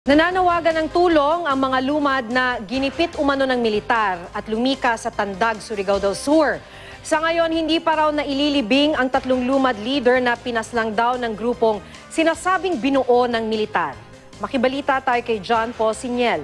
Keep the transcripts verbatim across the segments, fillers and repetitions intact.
Nananawagan ng tulong ang mga lumad na ginipit umano ng militar at lumikas sa Tandag, Surigao del Sur. Sa ngayon, hindi pa raw na ililibing ang tatlong lumad leader na pinaslang daw ng grupong sinasabing binuo ng militar. Makibalita tayo kay John Paul Siniel.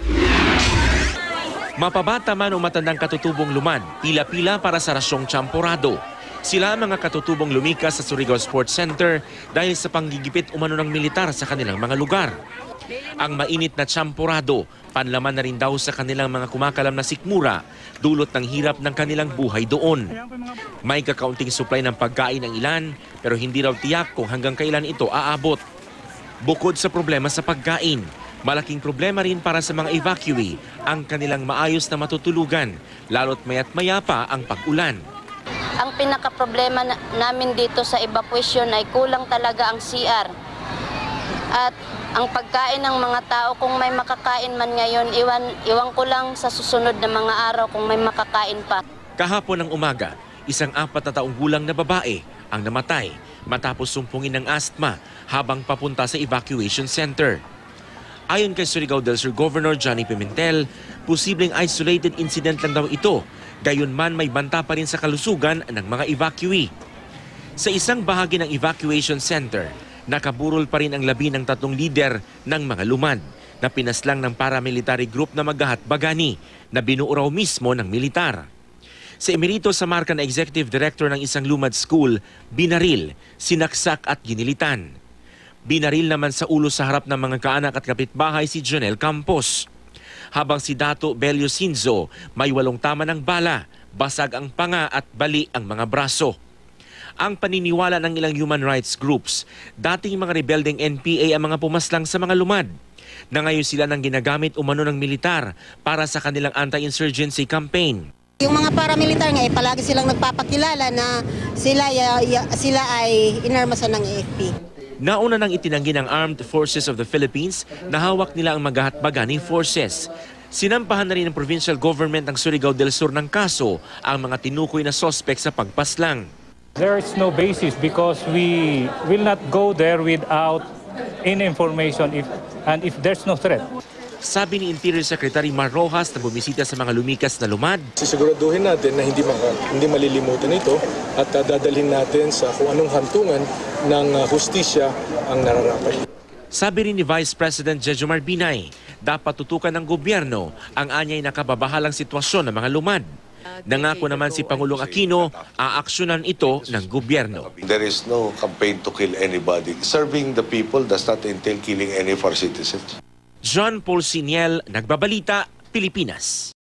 Mapabata man o matandang katutubong lumad, pila-pila para sa rasyong tsamporado. Sila ang mga katutubong lumikas sa Surigao Sports Center dahil sa panggigipit umano ng militar sa kanilang mga lugar. Ang mainit na tsamporado, panlaman na rin daw sa kanilang mga kumakalam na sikmura, dulot ng hirap ng kanilang buhay doon. May kakaunting supply ng pagkain ang ilan, pero hindi raw tiyak kung hanggang kailan ito aabot. Bukod sa problema sa pagkain, malaking problema rin para sa mga evacuee ang kanilang maayos na matutulugan, lalo't maya't maya pa ang pag-ulan. Ang pinaka-problema na namin dito sa evacuation ay kulang talaga ang C R. At ang pagkain ng mga tao, kung may makakain man ngayon, iwan, iwan ko lang sa susunod na mga araw kung may makakain pa. Kahapon ng umaga, isang apat na taong gulang na babae ang namatay matapos sumpungin ng asthma habang papunta sa evacuation center. Ayon kay Surigao del Sur Governor Johnny Pimentel, posibleng isolated incident lang daw ito, gayunman may banta pa rin sa kalusugan ng mga evacuee. Sa isang bahagi ng evacuation center, nakaburol pa rin ang labi ng tatlong lider ng mga lumad na pinaslang ng paramilitary group na Magahat-Bagani na binuo raw mismo ng militar. Si Emerito Samarca na Executive Director ng isang lumad school, binaril, sinaksak at ginilitan. Binaril naman sa ulo sa harap ng mga kaanak at kapitbahay si Jonel Campos. Habang si Dato Belio Sinzo may walong tama ng bala, basag ang panga at bali ang mga braso. Ang paniniwala ng ilang human rights groups, dating mga rebeldeng N P A ang mga pumaslang sa mga lumad, na ngayon sila nang ginagamit umano ng militar para sa kanilang anti-insurgency campaign. Yung mga paramilitar nga, eh, palagi silang nagpapakilala na sila, ya, ya, sila ay inarmasan ng A F P. Nauna nang itinanggi ng Armed Forces of the Philippines na hawak nila ang Magahat-Bagani Forces. Sinampahan na rin ng provincial government ng Surigao del Sur ng kaso ang mga tinukoy na sospek sa pagpaslang. There is no basis because we will not go there without any information if, and if there's no threat. Sabi ni Interior Secretary Mar Rojas na bumisita sa mga lumikas na lumad. Sisiguraduhin natin na hindi, maka, hindi malilimutan ito at uh, dadalhin natin sa kung anong hantungan ng uh, hustisya ang nararapat. Sabi rin ni Vice President Jejomar Binay, dapat tutukan ng gobyerno ang anyay nakababahalang sitwasyon ng mga lumad. Nangako naman si Pangulong Aquino, aaksyonan ito ng gobyerno. There is no campaign to kill anybody. Serving the people does not entail killing any of our citizens. John Paul Siniel, Nagbabalita, Pilipinas.